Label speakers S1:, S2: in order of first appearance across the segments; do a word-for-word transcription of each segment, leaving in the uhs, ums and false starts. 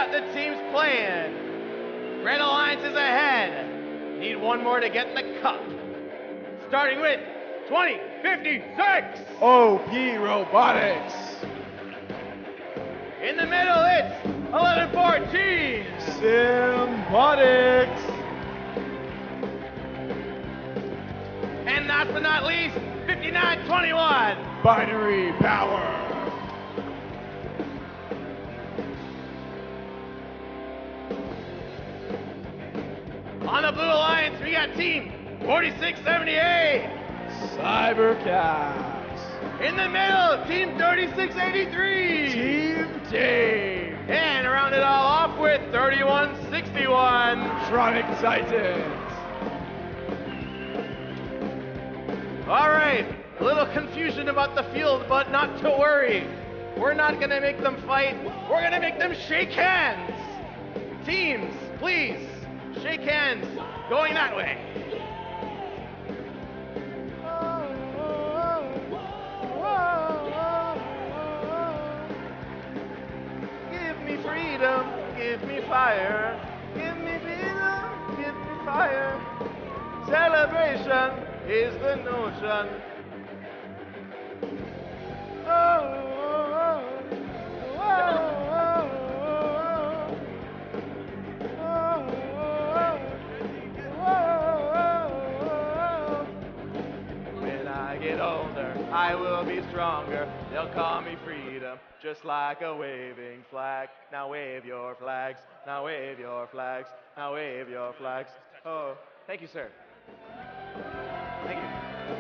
S1: out the teams playing. Red Alliance is ahead. Need one more to get the cup. Starting with twenty fifty-six.
S2: O P Robotics.
S1: In the middle, it's eleven fourteen.
S2: Symbotics.
S1: And last but not least, fifty-nine twenty-one.
S2: Binary Power.
S1: On the Blue Alliance, we got team forty-six seventy-eight.
S2: Cybercats.
S1: In the middle, team thirty-six eighty-three.
S2: Team Dave.
S1: And round it all off with thirty-one sixty-one.
S2: Tronic Titans.
S1: All right, a little confusion about the field, but not to worry. We're not gonna make them fight, we're gonna make them shake hands. Teams, please, shake hands, going that way. Give me freedom, give me fire. Give me freedom, give me fire. Celebration is the notion. Oh, oh, oh, oh, oh, oh. When I get older, I will be stronger. They'll call me freedom, just like a waving flag. Now wave your flags, now wave your flags, now wave your flags. Oh, thank you, sir. Thank you.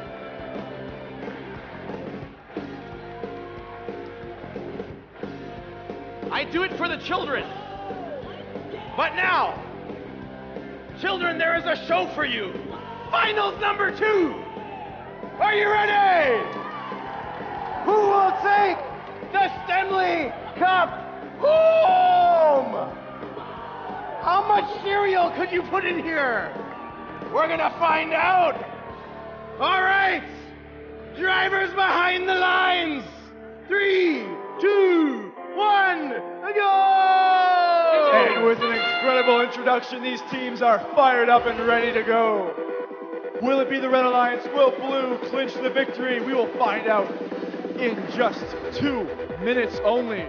S1: I do it for the children. But now, children, there is a show for you. Finals number two. Are you ready? Who will take the Stanley Cup home? How much cereal could you put in here? We're gonna find out. All right, drivers behind the lines. Three, two, one, go!
S2: And with an incredible introduction, these teams are fired up and ready to go. Will it be the Red Alliance? Will Blue clinch the victory? We will find out in just two minutes only.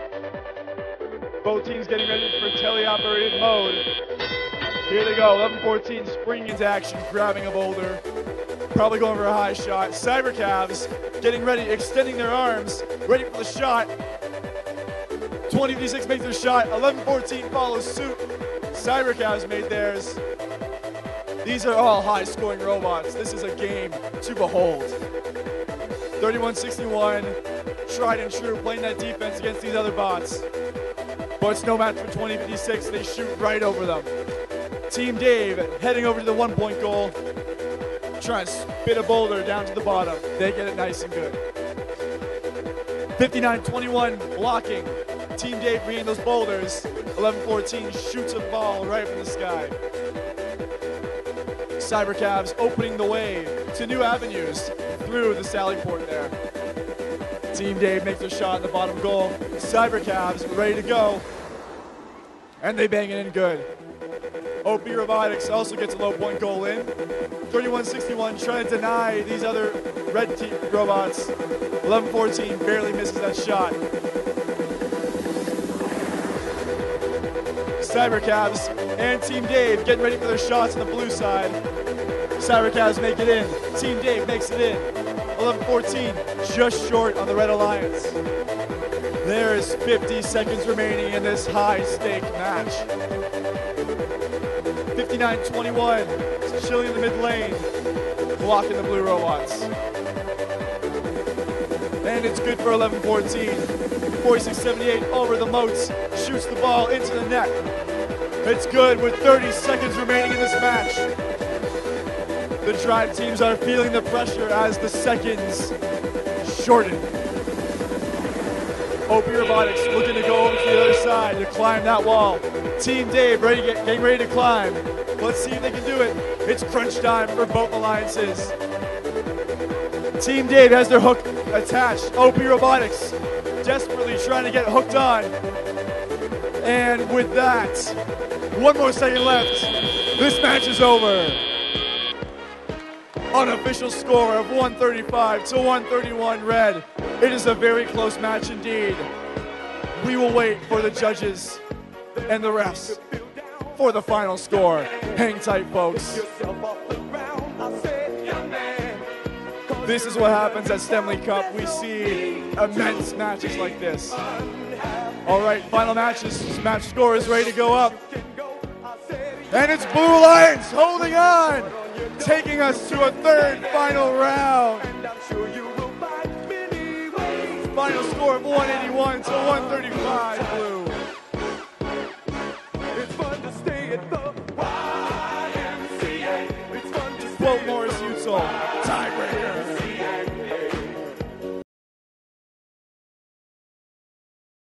S2: Both teams getting ready for teleoperated mode. Here they go, eleven fourteen springing into action, grabbing a boulder. Probably going for a high shot. Cybercavs getting ready, extending their arms, ready for the shot. twenty fifty-six makes their shot, eleven fourteen follows suit. Cybercavs made theirs. These are all high-scoring robots. This is a game to behold. thirty-one sixty-one, tried and true, playing that defense against these other bots. But it's no match for twenty fifty-six, they shoot right over them. Team Dave heading over to the one-point goal, trying to spit a boulder down to the bottom. They get it nice and good. fifty-nine twenty-one blocking. Team Dave bringing those boulders. eleven fourteen shoots a ball right from the sky. Cybercavs opening the way to new avenues through the sally port there. Team Dave makes a shot in the bottom goal. Cybercavs ready to go. And they bang it in good. O P Robotics also gets a low point goal in. thirty-one sixty-one trying to deny these other red team robots. eleven fourteen barely misses that shot. Cybercavs and Team Dave getting ready for their shots on the blue side. Cybercavs make it in. Team Dave makes it in. eleven fourteen just short on the Red Alliance. There is fifty seconds remaining in this high-stake match. fifty-nine twenty-one, chilling in the mid lane, blocking the blue robots. And it's good for eleven fourteen. forty-six seventy-eight over the moats, shoots the ball into the net. It's good with thirty seconds remaining in this match. The drive teams are feeling the pressure as the seconds shorten. O P Robotics looking to go over to the other side to climb that wall. Team Dave ready to get, getting ready to climb. Let's see if they can do it. It's crunch time for both alliances. Team Dave has their hook attached. O P Robotics desperately trying to get hooked on. And with that, one more second left. This match is over. Unofficial score of one thirty-five to one thirty-one red. It is a very close match indeed. We will wait for the judges and the refs for the final score. Hang tight, folks. This is what happens at Stanley Cup. We see immense matches like this. All right, final matches. Match score is ready to go up. And it's Blue Lions holding on, taking us to a third final round. Final score of one eighty-one to one thirty-five, Blue.
S3: It's fun to stay at the